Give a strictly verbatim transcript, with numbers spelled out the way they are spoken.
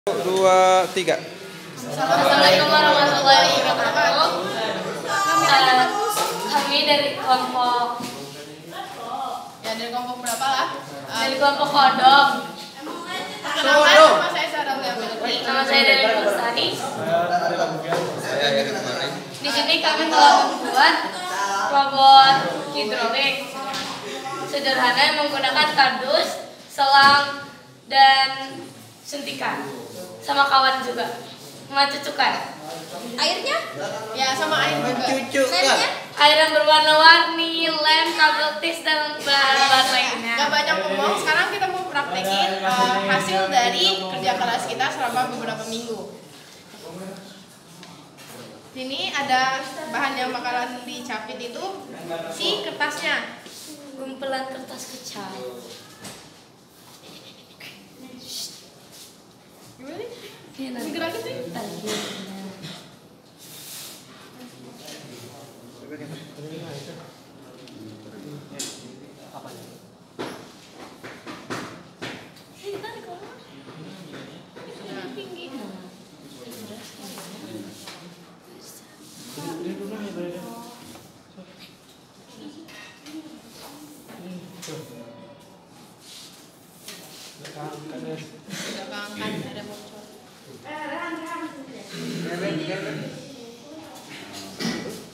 Dua, tiga. Assalamualaikum warahmatullahi wabarakatuh. Uh, kami dari kelompok Ya dari kelompok berapa lah? dari kelompok kodok. Nama nama saya Sarah Liabilki. Nama saya dari Bestari. Saya dari kemarin. Di sini kami telah membuat robot hidrolik sederhana yang menggunakan kardus, selang, dan suntikan, sama kawan juga, sama cucukan. Airnya? Ya sama air juga. Mencucukkan. Air yang berwarna-warni, lem, kabel tis, dan bahan-bahan lainnya. Gak banyak ngomong. Sekarang kita mau praktekin uh, hasil dari kerja keras kita selama beberapa minggu. Ini ada bahan yang bakalan dicapit itu si kertasnya. Gumpulan kertas kecat. Gimana nih? Ini Gerakin tuh. Udah keangkat, ada bocor.